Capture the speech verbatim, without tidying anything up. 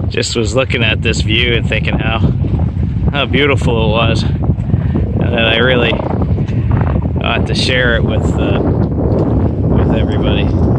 just was looking at this view and thinking how how beautiful it was, and that I really ought to share it with uh, with everybody.